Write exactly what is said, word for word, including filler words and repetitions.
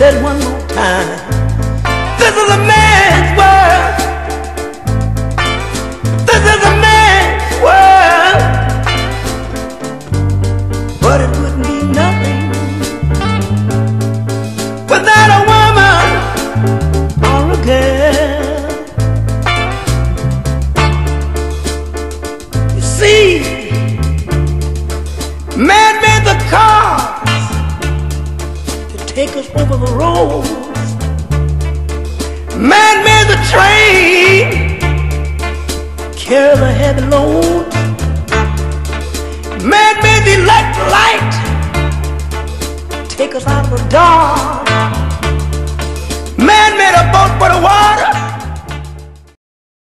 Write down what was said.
it one more time. This is a man's world. This is a man's world. But it wouldn't be nothing without a woman or a girl. You see, man made the cars to take us over the roads. Man made the train carry the heavy loads. Man made the electric light take us out of the dark. Man made a boat for the water